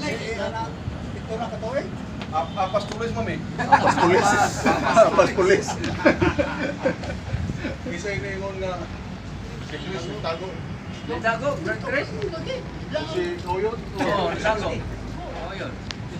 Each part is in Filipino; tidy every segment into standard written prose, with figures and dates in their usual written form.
Ito na katoy. Apas tulis mami. Apas tulis. Apas tulis. Isa ingon nga si Chris tago. Tago, Chris? Si Koyot. Oo, tago. Oo, yun.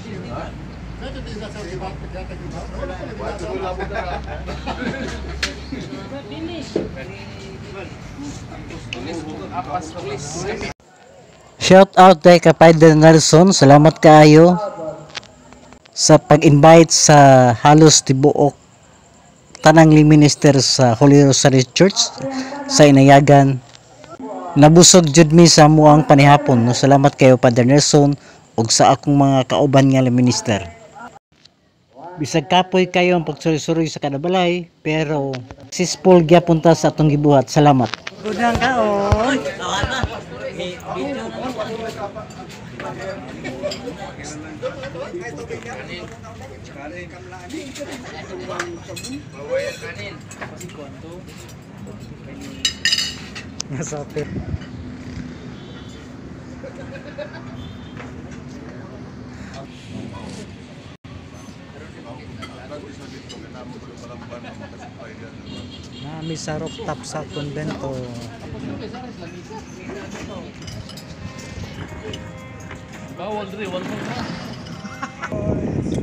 Shout out kay Kapayden Nelson, salamat kaayo sa pag-invite sa halos tibuok tanang minister sa Holy Rosary Church sa Inayagan. Nabusog jud mi sa muang panihapon. No, salamat kayo Father Nelson ug sa akong mga kauban nga minister. Bisag kapoy kayo ang pagsuri-suri sa kadabalay, pero successful gyapon ta sa atong gibuhat. Salamat. Gudang kaon. Nasapit. Nami sa rooftop sa konbento. Bawal rin, wala.